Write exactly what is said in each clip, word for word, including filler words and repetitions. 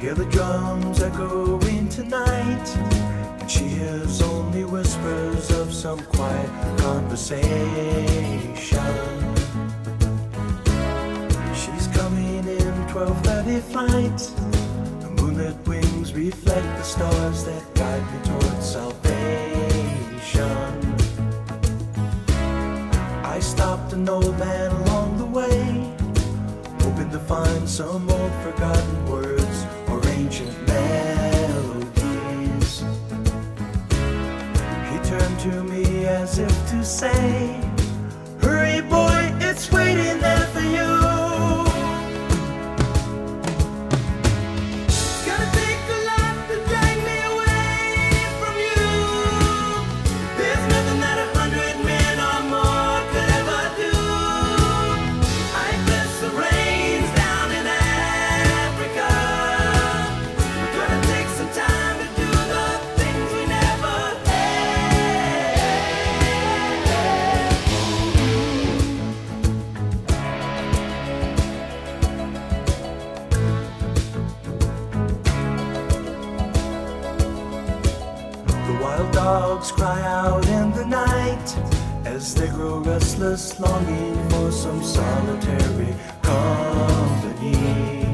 hear the drums echoing tonight, and she hears only whispers of some quiet conversation. She's coming in twelve thirty flight. The moonlit wings reflect the stars that guide me towards salvation. I stopped an old man along the way, hoping to find some old forgotten words or ancient melodies. He turned to me as if to say, "Hurry boy, it's waiting there for you." Wild dogs cry out in the night as they grow restless, longing for some solitary company.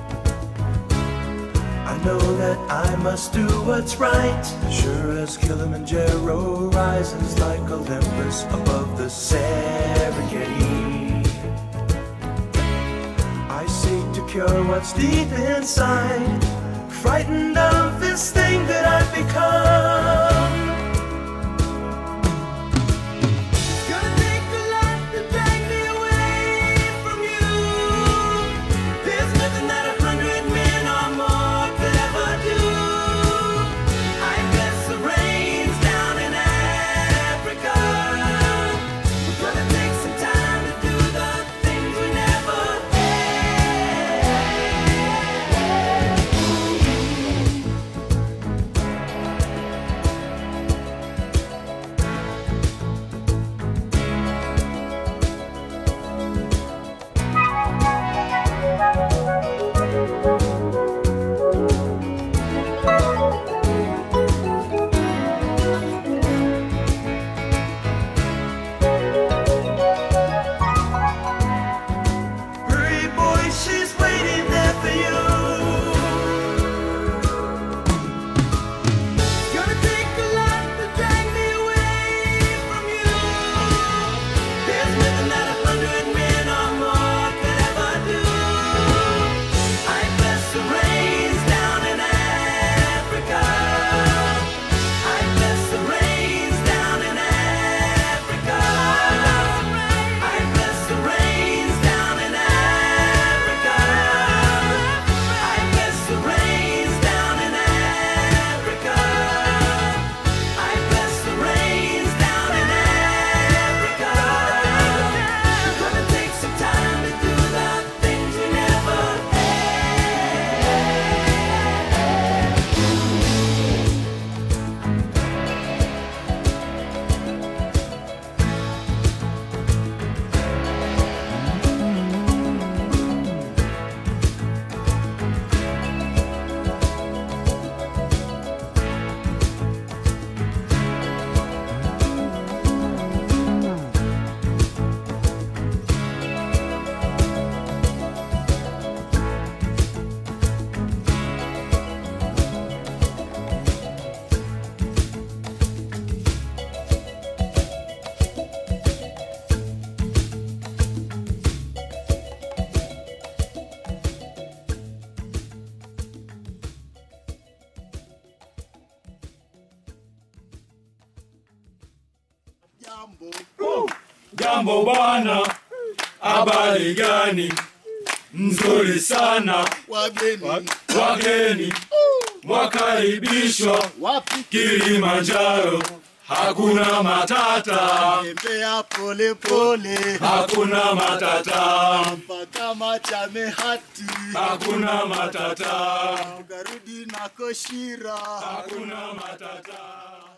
I know that I must do what's right, sure as Kilimanjaro rises like Olympus above the Serengeti. I seek to cure what's deep inside, frightened of this thing that I've become. It's gonna take a lot to drag me away from you. There's nothing that a hundred men or more could ever do. I bless the rains down in Africa. We're gonna take some time to do the things we never Jambo bwana, habari gani? Nzuri sana. Wageni, wageni, mwakaribishwa Kilimanjaro. Hakuna matata, tembea pole pole, hakuna matata, mpaka Machame hati, hakuna matata, ugarudi na Koshira, hakuna matata.